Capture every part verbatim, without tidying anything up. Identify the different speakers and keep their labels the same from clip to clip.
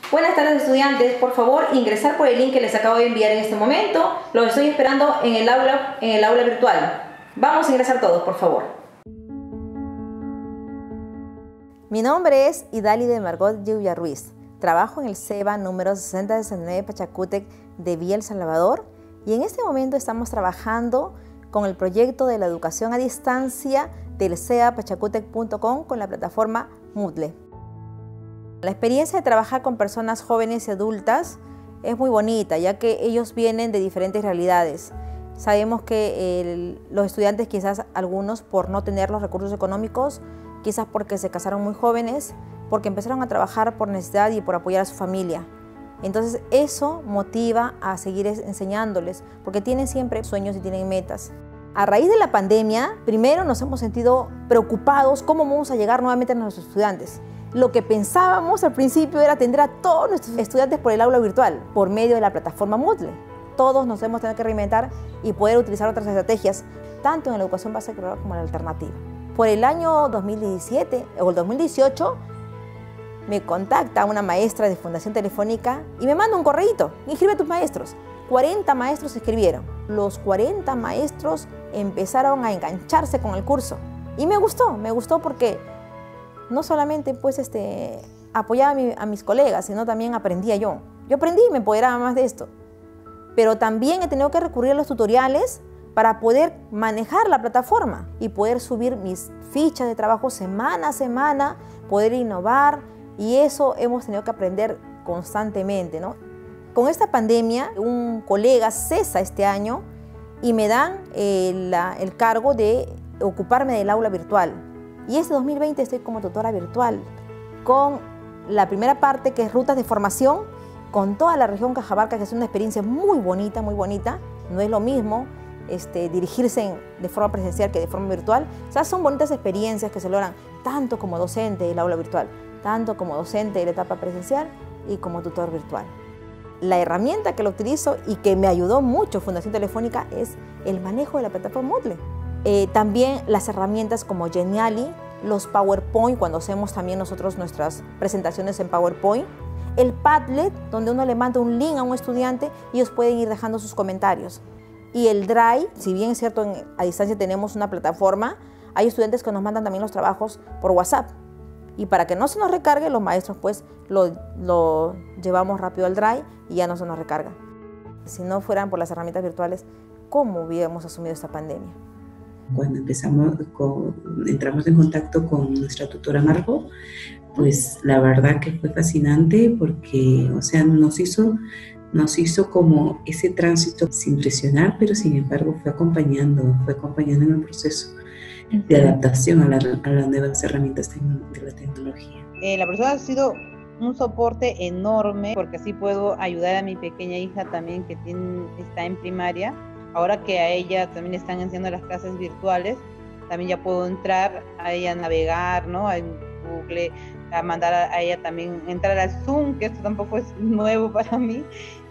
Speaker 1: Buenas tardes, estudiantes. Por favor, ingresar por el link que les acabo de enviar en este momento. Los estoy esperando en el aula, en el aula virtual. Vamos a ingresar todos, por favor.
Speaker 2: Mi nombre es Idálide Margot Lluvia Ruiz. Trabajo en el CEBA número sesenta sesenta y nueve Pachacútec de Villa El Salvador y en este momento estamos trabajando con el proyecto de la educación a distancia del ceba pachacútec punto com con la plataforma Moodle. La experiencia de trabajar con personas jóvenes y adultas es muy bonita, ya que ellos vienen de diferentes realidades. Sabemos que el, los estudiantes, quizás algunos por no tener los recursos económicos, quizás porque se casaron muy jóvenes, porque empezaron a trabajar por necesidad y por apoyar a su familia. Entonces eso motiva a seguir enseñándoles, porque tienen siempre sueños y tienen metas. A raíz de la pandemia, primero nos hemos sentido preocupados cómo vamos a llegar nuevamente a nuestros estudiantes. Lo que pensábamos al principio era atender a todos nuestros estudiantes por el aula virtual, por medio de la plataforma Moodle. Todos nos hemos tenido que reinventar y poder utilizar otras estrategias, tanto en la educación básica como en la alternativa. Por el año dos mil diecisiete o el dos mil dieciocho, me contacta una maestra de Fundación Telefónica y me manda un correíto: inscribe a tus maestros. cuarenta maestros se inscribieron. Los cuarenta maestros empezaron a engancharse con el curso. Y me gustó, me gustó porque no solamente pues, este, apoyaba a, mi, a mis colegas, sino también aprendía yo. Yo aprendí y me empoderaba más de esto. Pero también he tenido que recurrir a los tutoriales para poder manejar la plataforma y poder subir mis fichas de trabajo semana a semana, poder innovar, y eso hemos tenido que aprender constantemente, ¿no? Con esta pandemia, un colega cesa este año y me dan eh, la, el cargo de ocuparme del aula virtual. Y este dos mil veinte estoy como tutora virtual, con la primera parte que es rutas de formación, con toda la región Cajamarca, que es una experiencia muy bonita, muy bonita. No es lo mismo este, dirigirse en, de forma presencial que de forma virtual. O sea, son bonitas experiencias que se logran tanto como docente del aula virtual, tanto como docente de la etapa presencial y como tutor virtual. La herramienta que lo utilizo y que me ayudó mucho Fundación Telefónica es el manejo de la plataforma Moodle. Eh, también las herramientas como Geniali, los PowerPoint, cuando hacemos también nosotros nuestras presentaciones en PowerPoint, el Padlet, donde uno le manda un link a un estudiante y ellos pueden ir dejando sus comentarios. Y el Drive, si bien es cierto, en, a distancia tenemos una plataforma, hay estudiantes que nos mandan también los trabajos por WhatsApp. Y para que no se nos recargue, los maestros pues lo, lo llevamos rápido al Drive y ya no se nos recarga. Si no fueran por las herramientas virtuales, ¿cómo hubiéramos asumido esta pandemia?
Speaker 3: Cuando empezamos, con, entramos en contacto con nuestra tutora Margot, pues la verdad que fue fascinante porque, o sea, nos hizo, nos hizo como ese tránsito sin presionar, pero sin embargo fue acompañando, fue acompañando en el proceso de adaptación a, la, a las nuevas herramientas de la tecnología.
Speaker 4: Eh, la profesora ha sido un soporte enorme porque así puedo ayudar a mi pequeña hija también que tiene, está en primaria. Ahora que a ella también están haciendo las clases virtuales, también ya puedo entrar a ella a navegar, ¿no? En Google, a mandar a ella también entrar al Zoom, que esto tampoco es nuevo para mí,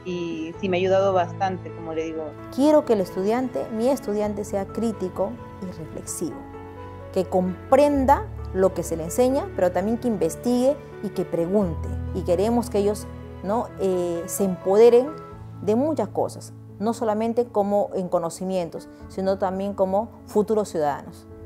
Speaker 4: y sí me ha ayudado bastante, como le digo.
Speaker 2: Quiero que el estudiante, mi estudiante, sea crítico y reflexivo, que comprenda lo que se le enseña, pero también que investigue y que pregunte. Y queremos que ellos, ¿no? eh, se empoderen de muchas cosas, no solamente como en conocimientos, sino también como futuros ciudadanos.